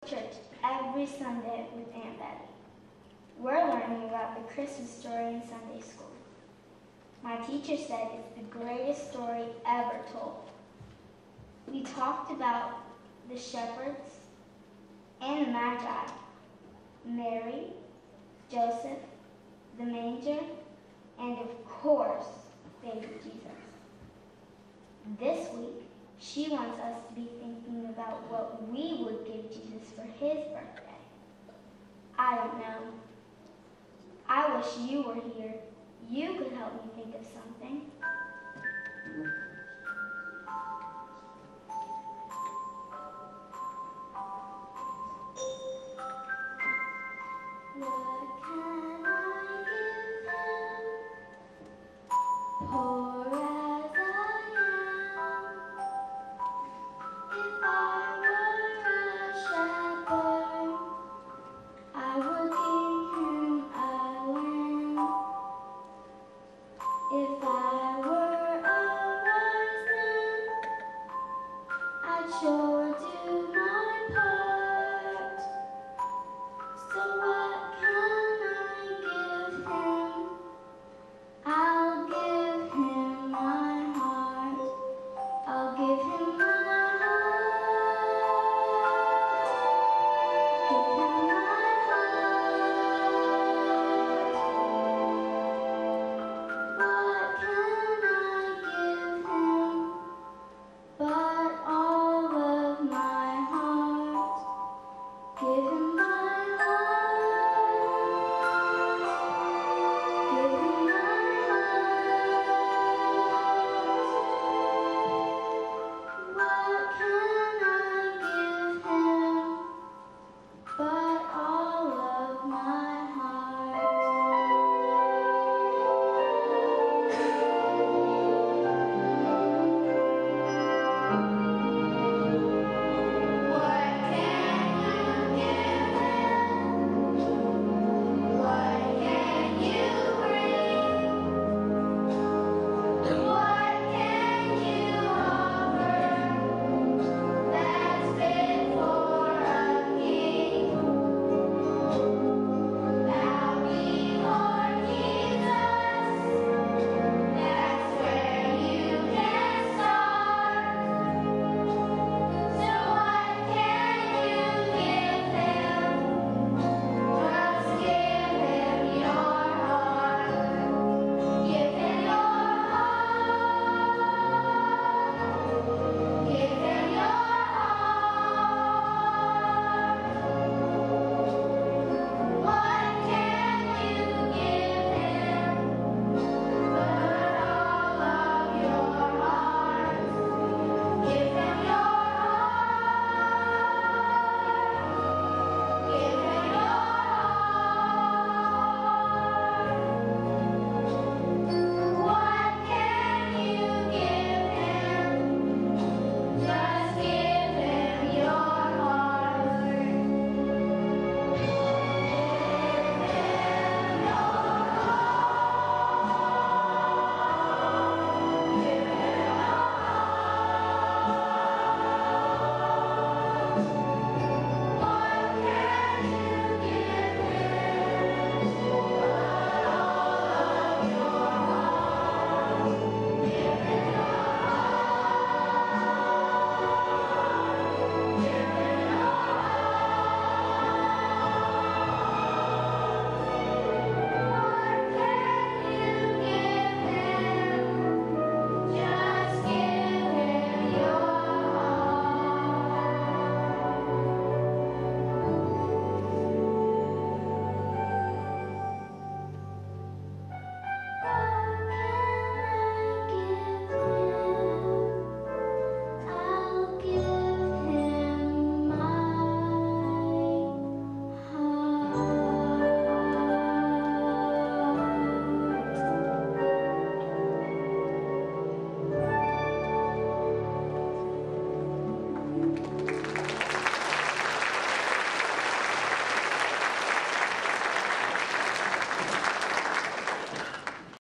church every Sunday with Aunt Betty. We're learning about the Christmas story in Sunday school. My teacher said it's the greatest story ever told. We talked about the shepherds and the Magi, Mary, Joseph, the manger, and of course, baby Jesus. This week, she wants us to be thinking about what we would give Jesus for his birthday. I don't know. I wish you were here. You could help me think of something.